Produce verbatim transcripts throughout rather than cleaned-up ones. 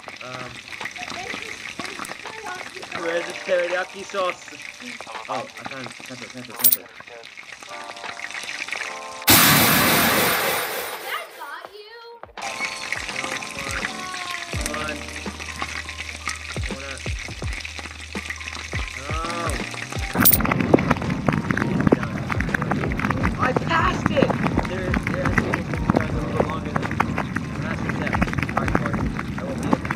Um, where's the teriyaki sauce? Oh, I found it. Pepper, pepper, pepper. That got you? No, come on. Come on. No. I passed it! There, there, I think it's a little longer than that's the step. Alright, Corey. I will be it.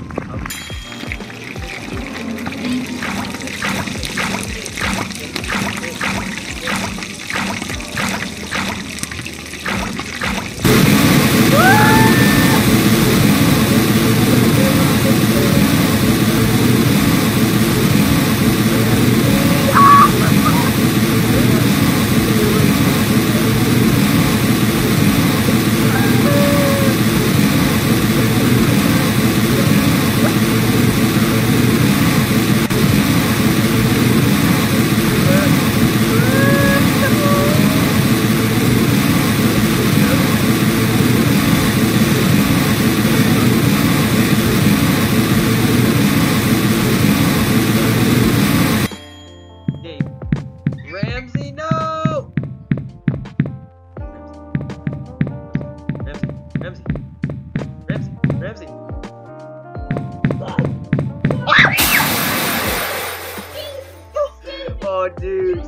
Ramsey, no! Ramsey, Ramsey, Ramsey, Ramsey. Oh, dude.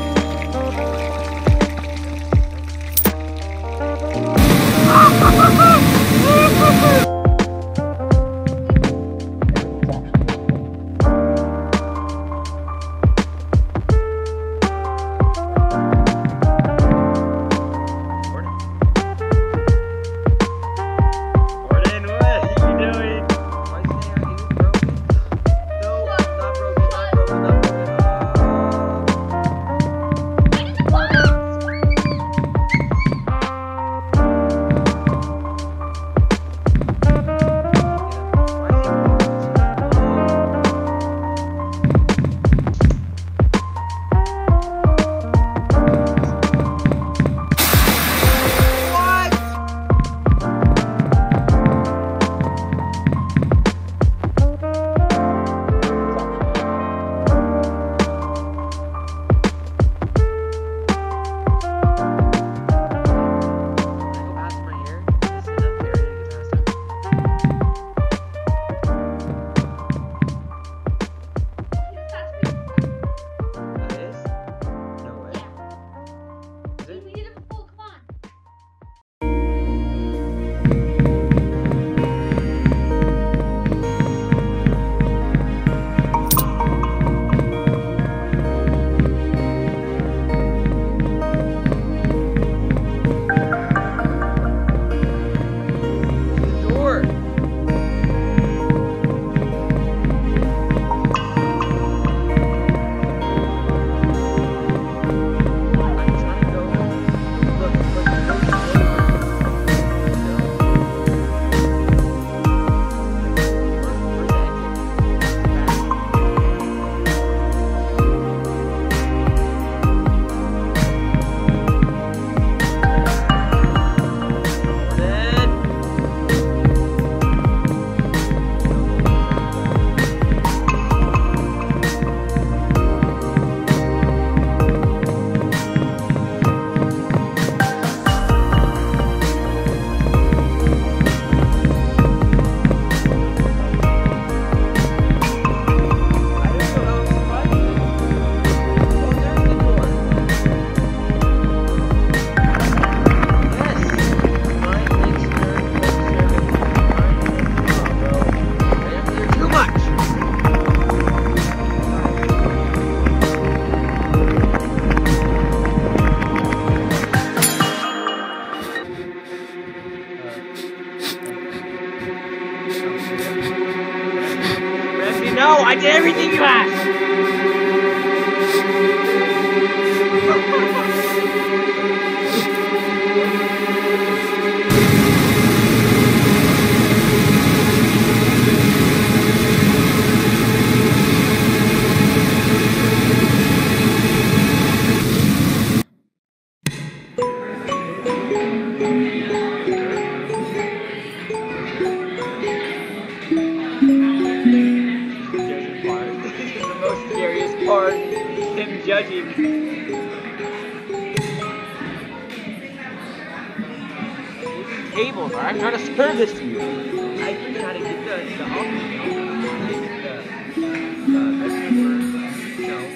No, I did everything you asked! judging. Cables, alright? I'm trying to serve this to you. I can try to get the the office, you know, the the bedroom, you know.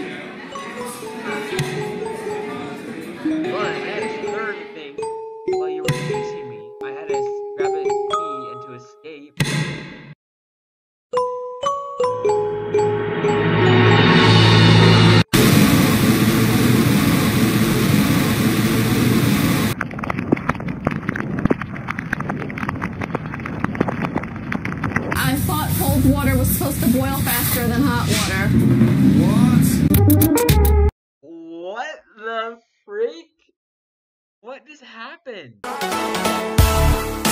But I had a third thing while you were chasing me. I had to grab a key and to escape. I thought cold water was supposed to boil faster than hot water. What? What the freak? What just happened?